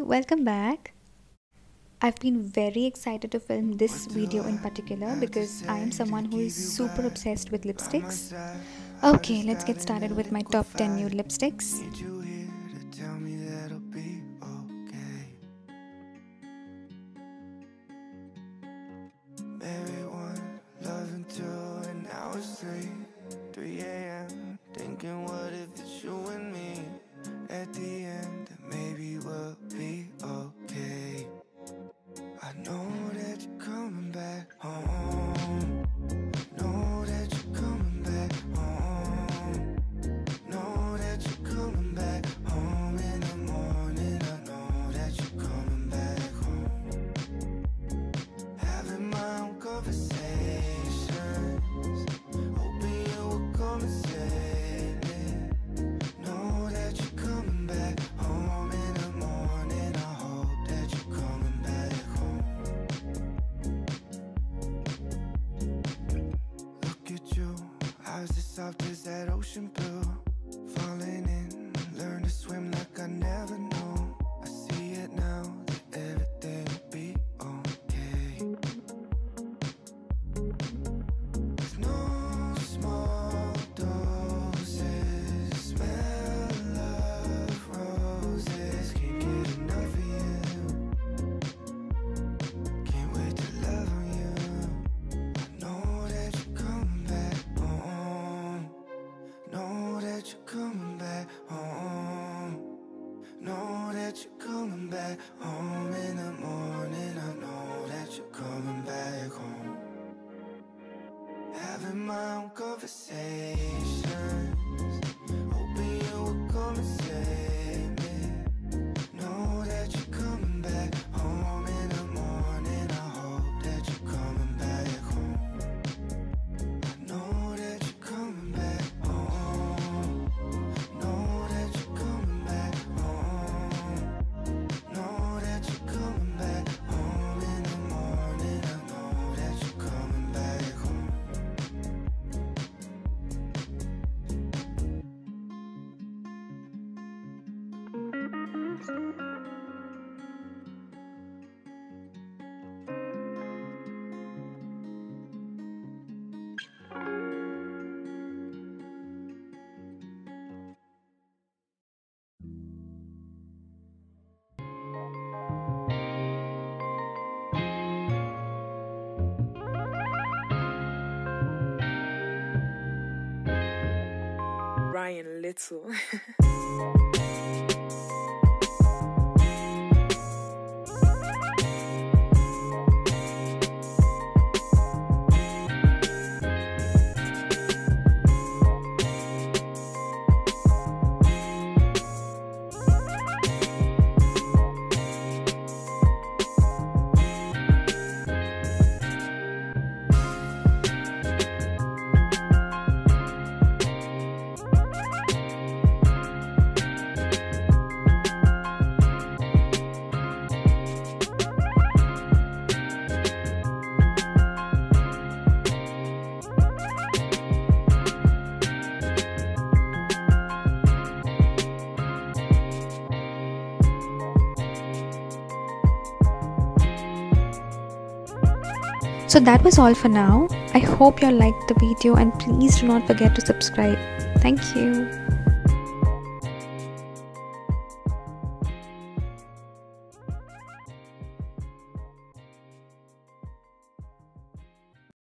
welcome back. I've been very excited to film this video in particular because I am someone who is super obsessed with lipsticks. Okay, let's get started with my top 10 nude lipsticks. Thinking what if it's you and me at the end, that maybe we'll be okay. I know that you're coming back home. Know that you're coming back home. Know that you're coming back home in the morning. I know that you're coming back home. Having my own conversations, hoping you will come and say soft as that ocean blue, falling in, learn to swim like I never knew. I see it now, that everything will be okay. With no small doses, smell of roses. Can't get enough of you, can't wait to love on you. I know that you're coming back home. Know that you're coming back home. Know that you're coming back home in the morning. I know that you're coming back home. Having my own conversations, hoping you will come and save me. Know that you're coming back home in the morning. I hope that you're coming back home. I know that you're coming back. Ryan Little. So that was all for now. I hope you all liked the video and please do not forget to subscribe. Thank you.